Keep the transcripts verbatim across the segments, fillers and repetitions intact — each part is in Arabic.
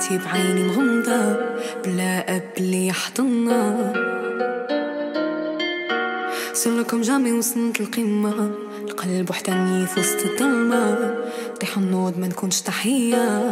بكيتي بعيني مغمضة بلا أب اللي يحضننا. سلكم جامي وصلت القمة، القلب وحداني في وسط الظلمة، طيح النوض ما نكونش تحية.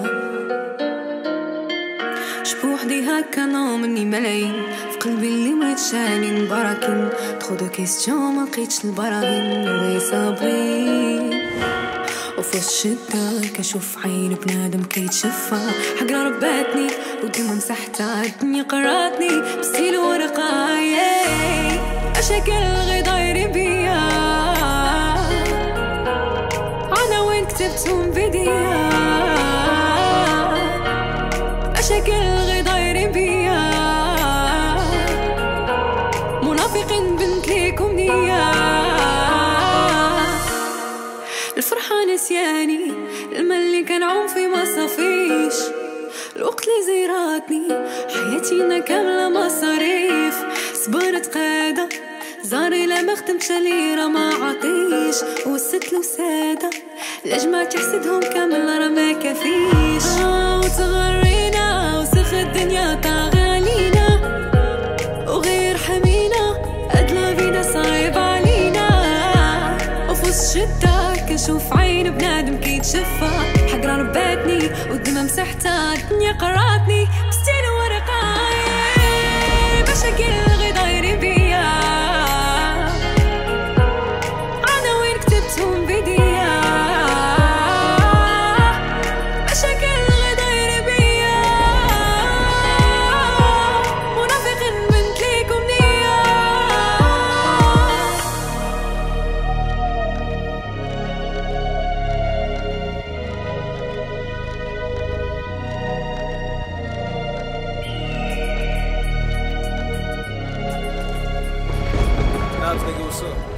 شبو وحدي هكا نو مني ملايين في قلبي اللي مريت شالين براكين، تخدو كيستيون ما لقيتش البراهين وي صابرين. وفي الشدة كنشوف عين بنادم كيتشفى، حقرا رباتني وديما مسحتها الدنيا قراتني بستيل ورقة. أشكال غي دايرين بيا عناوين كتبتهم بيديا، أشكال غي دايرين بيا منافقين بنت ليكم نية. الفرحة نسياني، الماء اللي كان عوم في ما صافيش، الوقت اللي زيراتني حياتينا كاملة مصاريف. صبرت قادة زاري لا ما خدمتش ليرة ما عطيش، وست له سادة الأجمع تحسدهم كامل راه ما كافيش. آه وتغرينا وسخ الدنيا طاغالينا وغير حمينا أدلى بينا صايب علينا. وفي الشدة كنشوف عين بنادم كيتشفى، حقرا رباتني والدمى مسحتها الدنيا قراتني بستيل ورقة. مشاكل غي دايرين بيا عناوين كتبتهم بيديا، مشاكل غي دايرين بيا منافقين بنت ليكم نية. Nigga, what's up?